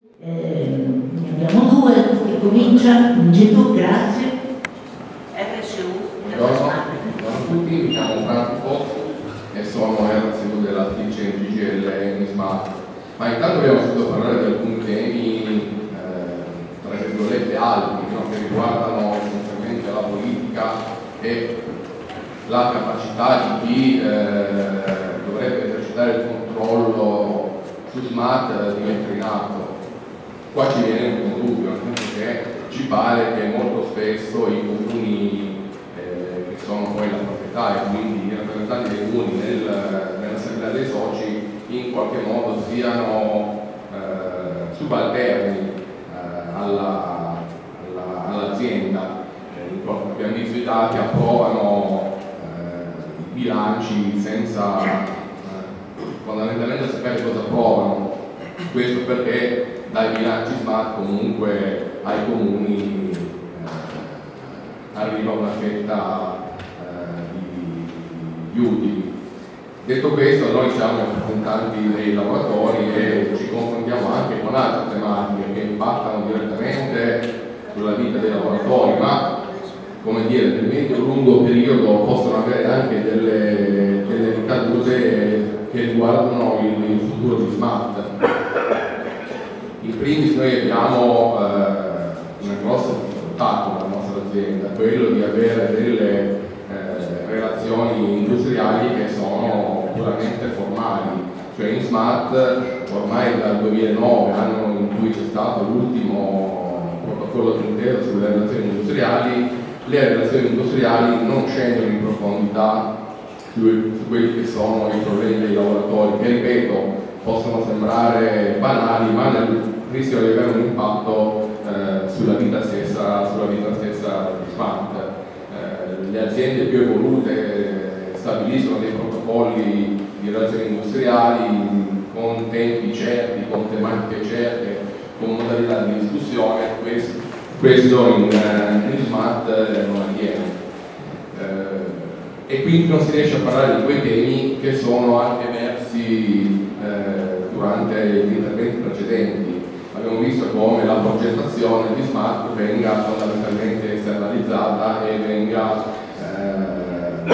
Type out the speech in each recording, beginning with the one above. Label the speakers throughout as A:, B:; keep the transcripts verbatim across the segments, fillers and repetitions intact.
A: Eh, ne abbiamo due, che comincia, cominci tu, grazie. R S U.
B: Buongiorno a tutti, mi chiamo Franco e sono R S U della T C N G G L Smart. Ma intanto abbiamo sentito parlare di alcuni temi, eh, tra virgolette, alti, no? Che riguardano essenzialmente la politica e la capacità di chi eh, dovrebbe esercitare il controllo su Smart di mettere in atto. Qua ci viene un dubbio, nel senso che ci pare che molto spesso i comuni eh, che sono poi la proprietà e quindi i rappresentanti dei comuni nel, nell'assemblea dei soci in qualche modo siano eh, subalterni eh, alla, alla, all'azienda. Eh, abbiamo visto i dati, approvano eh, i bilanci senza eh, fondamentalmente sapere cosa approvano. Questo perché dai bilanci Smart comunque ai comuni eh, arriva una fetta eh, di, di utili. Detto questo, noi siamo rappresentanti dei lavoratori e ci confrontiamo anche con altre tematiche che impattano direttamente sulla vita dei lavoratori, ma come dire, nel medio-lungo periodo possono avere anche delle, delle ricadute che riguardano il, il futuro di Smart. In primis noi abbiamo eh, una grossa difficoltà con la nostra azienda, quello di avere delle eh, relazioni industriali che sono puramente formali. Cioè in Smart ormai dal duemilanove, anno in cui c'è stato l'ultimo protocollo d'intesa sulle relazioni industriali, le relazioni industriali non scendono in profondità su, su quelli che sono i problemi dei lavoratori, che ripeto possono sembrare banali, ma nel, rischiano di avere un impatto eh, sulla vita stessa, sulla vita stessa di Smart. Eh, le aziende più evolute stabiliscono dei protocolli di relazioni industriali con tempi certi, con tematiche certe, con modalità di discussione. Questo, questo in, in Smart non avviene. Eh, e quindi non si riesce a parlare di quei temi che sono anche emersi eh, durante gli interventi precedenti. Abbiamo visto come la progettazione di Smart venga fondamentalmente esternalizzata e venga eh,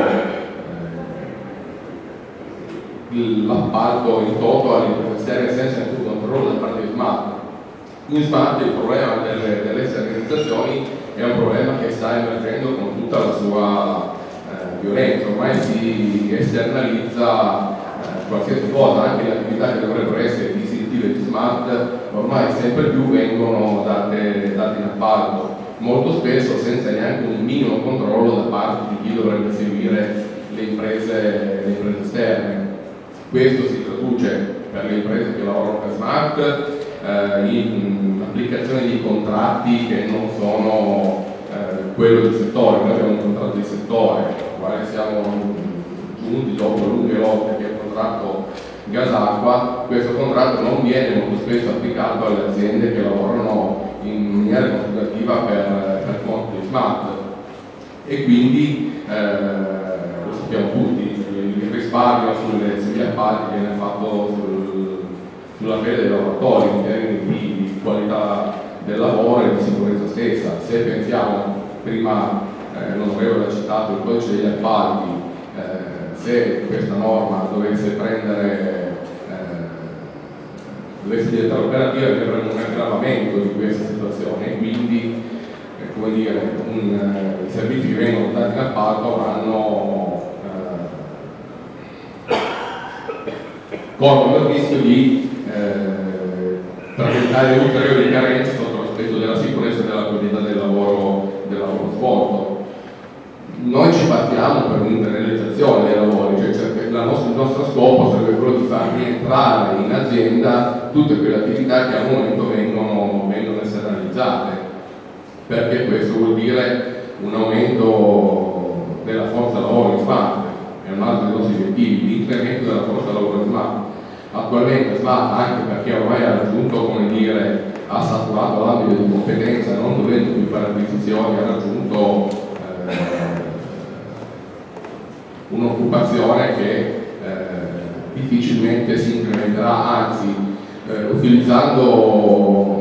B: eh, l'appalto in toto all'impresa esterna senza nessun controllo da parte di Smart. In Smart il problema delle, delle esternalizzazioni è un problema che sta emergendo con tutta la sua eh, violenza. Ormai si esternalizza eh, qualsiasi cosa, anche le attività che dovrebbero essere di di Smart ormai sempre più vengono date, date in appalto, molto spesso senza neanche un minimo controllo da parte di chi dovrebbe seguire le imprese, le imprese esterne. Questo si traduce per le imprese che lavorano per Smart eh, in applicazione di contratti che non sono eh, quello del settore. Noi abbiamo un contratto di settore, al quale siamo giunti dopo lunghe lotte, che è il contratto gas-acqua. Questo contratto non viene molto spesso applicato alle aziende che lavorano in maniera continuativa per, per conto di Smart e quindi eh, lo sappiamo tutti, il risparmio sulle, sugli appalti viene fatto sul, sulla pelle dei lavoratori in termini di, di qualità del lavoro e di sicurezza stessa. Se pensiamo, prima eh, l'onorevole ha citato il codice degli appalti, eh, se questa norma dovesse prendere, eh, dovesse diventare operativa, avrebbe un aggravamento di questa situazione e quindi eh, come dire, un, eh, i servizi che vengono dati in appalto avranno eh, corrono il rischio di eh, presentare ulteriori carenze sotto l'aspetto della sicurezza e della qualità del lavoro, del lavoro svolto. Noi ci battiamo per un'internalizzazione dei lavori, cioè la nostra, il nostro scopo sarebbe quello di far rientrare in azienda tutte quelle attività che al momento vengono, vengono esternalizzate, perché questo vuol dire un aumento della forza lavoro in Smart, è un altro dei nostri obiettivi, l'incremento della forza lavoro in Smart. Attualmente Smart, anche perché ormai ha raggiunto, come dire, ha saturato l'ambito di competenza, non dovendo più fare acquisizioni, ha raggiunto eh, un'occupazione che eh, difficilmente si incrementerà, anzi eh, utilizzando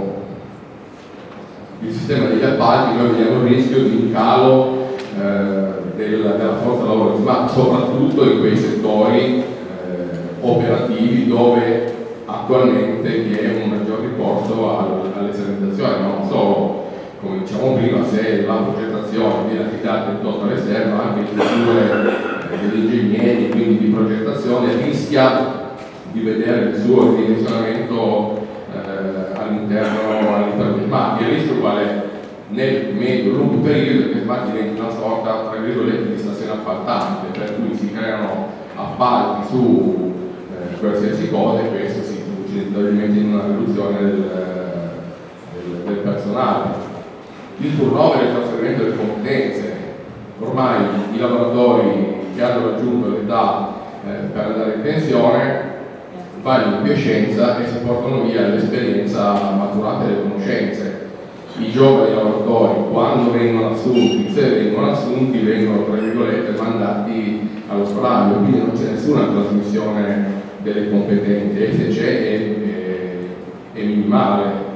B: il sistema degli appalti noi vediamo il rischio di un calo eh, del, della forza lavoro smart, soprattutto in quei settori eh, operativi dove attualmente vi è un maggior ricorso al, all'esternalizzazione, non solo, come diciamo prima, se la progettazione viene affidata in toto alle serve, anche le strutture degli ingegneri, quindi di progettazione, rischia di vedere il suo ridimensionamento eh, all'interno all'interno del smart. Il rischio qual è? Nel medio-lungo periodo che smart diventi una sorta, tra virgolette, di stazione appaltante, per cui si creano appalti su eh, qualsiasi cosa e questo si traduce inevitabilmente in una riduzione del, del, del personale. Il turnover e il trasferimento delle competenze. Ormai i lavoratori che hanno raggiunto l'età eh, per andare in pensione vanno in quiescenza e si portano via l'esperienza maturata e le conoscenze. I giovani lavoratori, quando vengono assunti, se vengono assunti, vengono tra virgolette mandati allo sparaglio, quindi non c'è nessuna trasmissione delle competenze, e se c'è è, è, è minimale.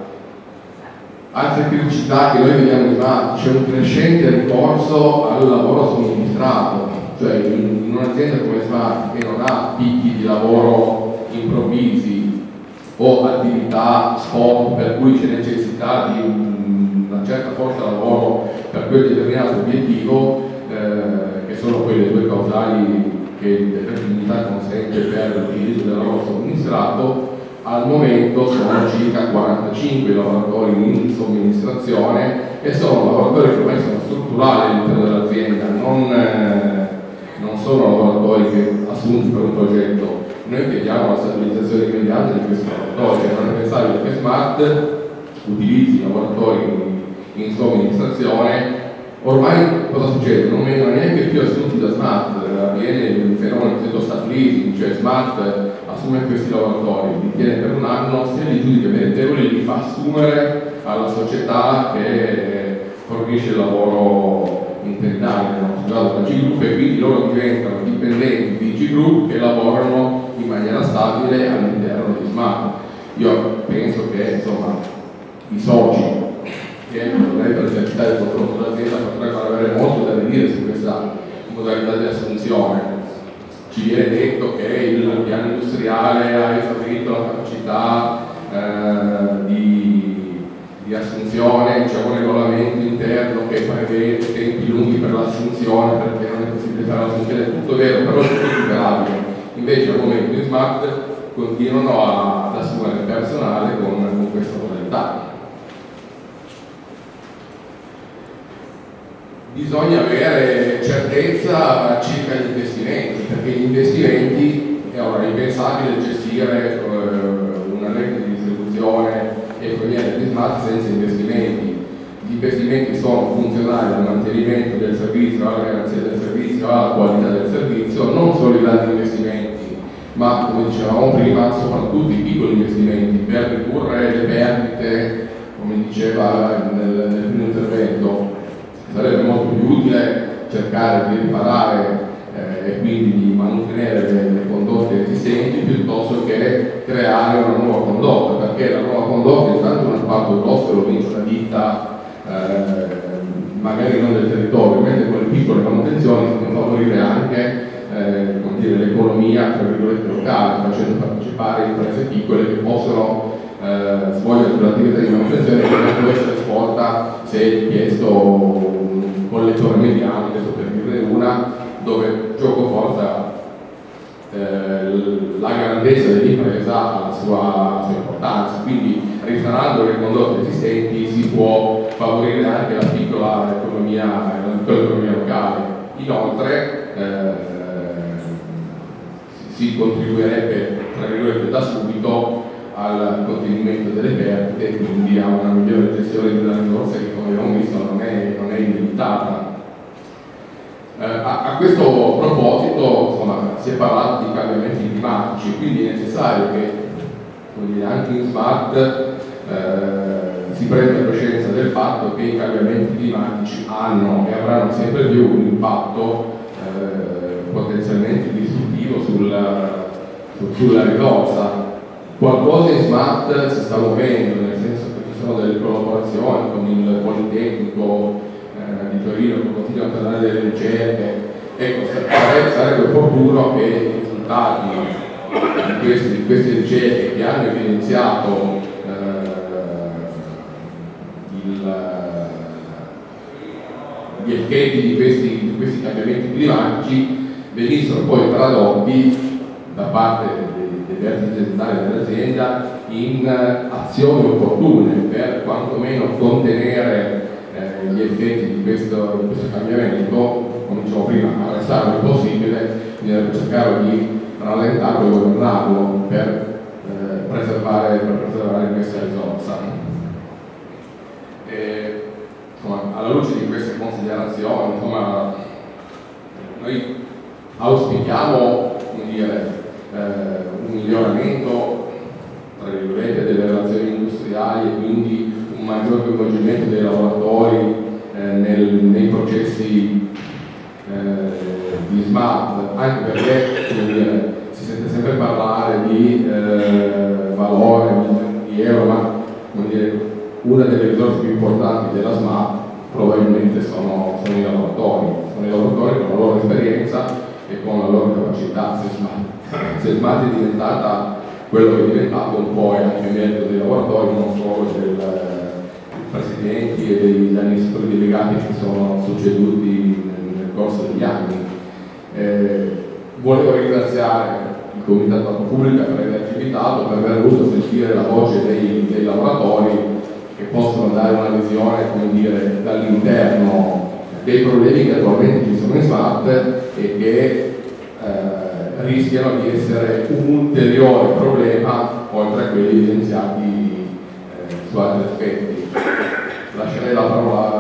B: Altre criticità che noi vediamo in smart: c'è un crescente ricorso al lavoro somministrato, cioè in, in un'azienda come smart che non ha picchi di lavoro improvvisi o attività spot per cui c'è necessità di una certa forza lavoro per quel determinato obiettivo, eh, che sono quelle due causali che l'effettività consente per l'utilizzo del lavoro somministrato. Al momento sono circa quarantacinque lavoratori in somministrazione e sono lavoratori che ormai sono strutturali all'interno dell'azienda, non, eh, non sono lavoratori che assunti per un progetto. Noi chiediamo la stabilizzazione immediata di questi lavoratori, cioè non è pensabile che smart utilizzi lavoratori in, in somministrazione. Ormai cosa succede? Non vengono neanche più assunti da smart, avviene il fenomeno cosiddetto staff leasing, cioè smart assume questi lavoratori, li tiene per un anno, se li giudica meritevoli li fa assumere alla società che fornisce il lavoro interinale, no? G Group, e quindi loro diventano dipendenti di G Group che lavorano in maniera stabile all'interno di smart. Io penso che insomma i soci che dovrebbero esercitare il controllo dell'azienda potrebbero avere molto da dire su questa modalità di assunzione. Ci viene detto che il piano industriale ha esaurito la capacità eh, di, di assunzione, c'è un regolamento interno che prevede tempi lunghi per l'assunzione perché non è possibile fare l'assunzione, è tutto vero, però è tutto superabile. Invece al momento in smart continuano a, ad assumere personale con, con questa modalità. Bisogna avere certezza circa gli investimenti, perché gli investimenti è ora impensabile gestire eh, una rete di distribuzione e forniere di smart senza investimenti. Gli investimenti sono funzionali al mantenimento del servizio, alla garanzia del servizio, alla qualità del servizio, non solo i grandi investimenti, ma come dicevamo prima, soprattutto i piccoli investimenti per ridurre le perdite, come diceva nel, nel primo intervento. Sarebbe molto più utile cercare di riparare eh, e quindi di mantenere le, le condotte esistenti piuttosto che creare una nuova condotta, perché la nuova condotta intanto un impatto grosso lo vince una ditta eh, magari non del territorio, mentre con le piccole manutenzioni si può favorire anche eh, l'economia tra virgolette locale, facendo partecipare imprese piccole che possono eh, svolgere l'attività di manutenzione che non può essere svolta se chiesto un collettore mediano, adesso per dirne una, dove gioco forza eh, la grandezza dell'impresa ha la sua, la sua importanza, quindi risanando le condotte esistenti si può favorire anche la piccola economia, la piccola economia locale. Inoltre eh, si contribuirebbe tra virgolette da subito al contenimento delle perdite e quindi a una migliore gestione di una risorsa che, come abbiamo visto, non è, non è illimitata. Eh, a, a questo proposito insomma, si è parlato di cambiamenti climatici, quindi è necessario che dire, anche in smart eh, si prenda coscienza del fatto che i cambiamenti climatici hanno e avranno sempre più un impatto eh, potenzialmente distruttivo sulla, su, sulla risorsa. qualcosa in Smart si sta muovendo, nel senso che ci sono delle collaborazioni con il Politecnico eh, di Torino che continua a parlare delle ricerche. Ecco, sarebbe, sarebbe opportuno che i risultati di queste, di queste ricerche che hanno evidenziato eh, il, gli effetti di questi, di questi cambiamenti climatici venissero poi tradotti da parte dei, dei vertici aziendali dell'azienda in azioni opportune per quantomeno contenere eh, gli effetti di questo, di questo cambiamento, come dicevo prima, arrestarlo il possibile, per cercare di rallentarlo e governarlo per, eh, preservare, per preservare questa risorsa. E, insomma, alla luce di queste considerazioni, insomma, noi auspichiamo, come dire, eh, un miglioramento tra virgolette delle relazioni industriali e quindi un maggior coinvolgimento dei lavoratori eh, nel, nei processi eh, di Smart, anche perché, come dire, si sente sempre parlare di eh, valore, di euro, ma come dire, una delle risorse più importanti della Smart probabilmente sono, sono i lavoratori, sono i lavoratori con la loro esperienza e con la loro capacità. Se Smart, se Smart è diventata quello che è diventato, un po' è anche merito dei lavoratori, non solo del, dei presidenti e degli amministratori delegati che sono succeduti nel, nel corso degli anni. Eh, volevo ringraziare il Comitato Pubblica per averci invitato, per aver voluto sentire la voce dei, dei lavoratori che possono dare una visione, come dire, dall'interno dei problemi che attualmente ci sono in Smart e che eh, rischiano di essere un ulteriore problema oltre a quelli evidenziati eh, su altri aspetti. Lascerei la parola